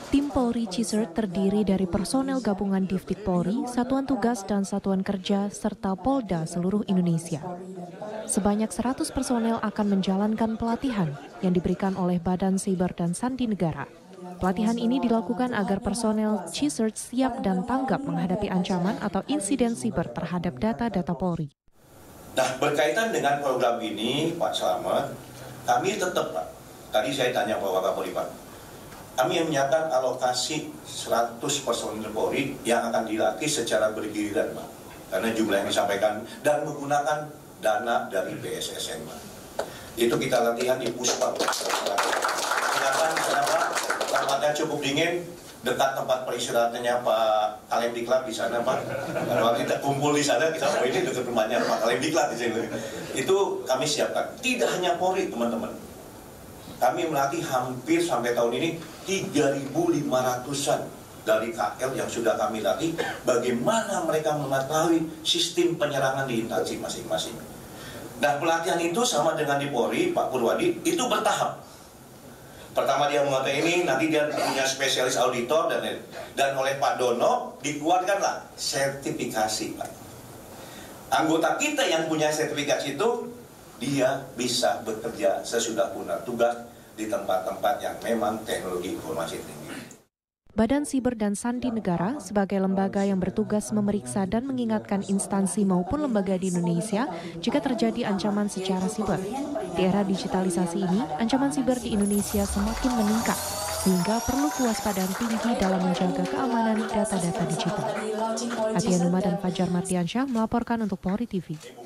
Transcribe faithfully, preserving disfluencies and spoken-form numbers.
Tim Polri Cisert terdiri dari personel gabungan Divdik Polri, Satuan Tugas dan Satuan Kerja, serta Polda seluruh Indonesia. Sebanyak seratus personel akan menjalankan pelatihan yang diberikan oleh Badan Siber dan Sandi Negara. Pelatihan ini dilakukan agar personel Cisert siap dan tanggap menghadapi ancaman atau insiden siber terhadap data-data Polri. Nah, berkaitan dengan program ini, Pak Slamet, kami tetap, Pak, tadi saya tanya Pak Wakapolri, Pak, kami yang menyiapkan alokasi seratus personil Polri yang akan dilatih secara bergiliran, Pak. Karena jumlah yang disampaikan dan menggunakan dana dari B S S N, Pak. Itu kita latihan di Puspa, Pak. Silakan, kenapa? Tempatnya cukup dingin, dekat tempat peristirahatannya Pak Kalemdiklat di sana, Pak. Kalau kita kumpul di sana, kita mau ini dekat rumahnya Pak Kalemdiklat di sini. Itu kami siapkan. Tidak hanya Polri, teman-teman. Kami melatih hampir sampai tahun ini tiga ribu lima ratusan dari K L yang sudah kami latih bagaimana mereka mengetahui sistem penyerangan di instansi masing-masing. Nah, pelatihan itu sama dengan di Polri, Pak Purwadi, itu bertahap. Pertama dia mengetahui ini, nanti dia punya spesialis auditor dan dan oleh Pak Dono dikeluarkanlah sertifikasi, Pak. Anggota kita yang punya sertifikasi itu dia bisa bekerja sesudah punya tugas di tempat-tempat yang memang teknologi informasi tinggi. Badan Siber dan Sandi Negara sebagai lembaga yang bertugas memeriksa dan mengingatkan instansi maupun lembaga di Indonesia jika terjadi ancaman secara siber. Di era digitalisasi ini, ancaman siber di Indonesia semakin meningkat, sehingga perlu kewaspadaan tinggi dalam menjaga keamanan data-data digital. Atia Numa dan Fajar Mardiansyah melaporkan untuk Polri T V.